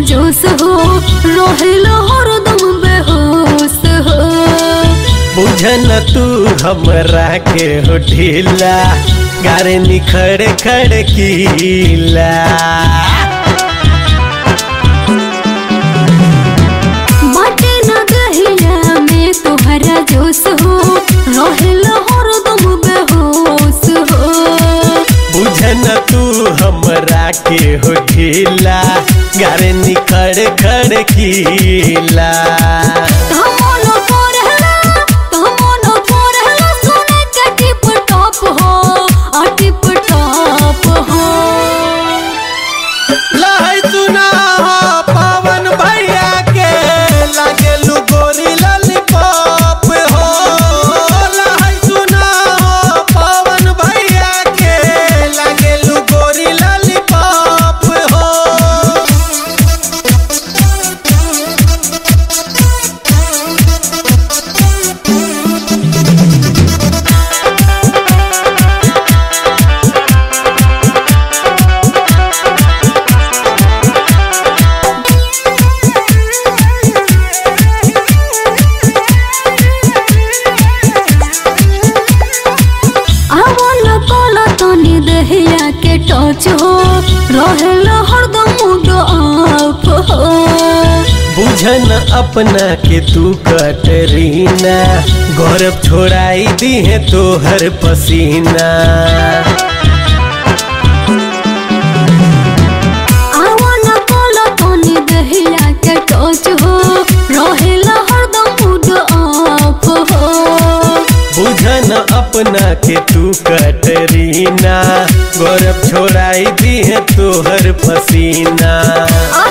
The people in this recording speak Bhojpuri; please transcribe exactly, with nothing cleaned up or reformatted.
जोश हो रहेला हरदम बेहोश हो। बुझन तू हमरा के हो ढीला गारे निखड़ खड़ कीला। बाटे न गहिया में तोहरा जोश हो रहेला हरदम बेहोश हो। बुझन तू हमरा के हो ढीला गारे निखड़ खड़ कीला। दहिया के टच हो रहेला हरदम मूड ऑफ हो। बुझन अपना के तू कटरीना गौरव छोड़ाई दी है तोहर पसीना। आवन कोला तनी दहिया के टच हो रहेला हरदम मूड ऑफ हो। बुझन अपना के तू कटरीना गौरव छोड़ाई दी है तोहर पसीना।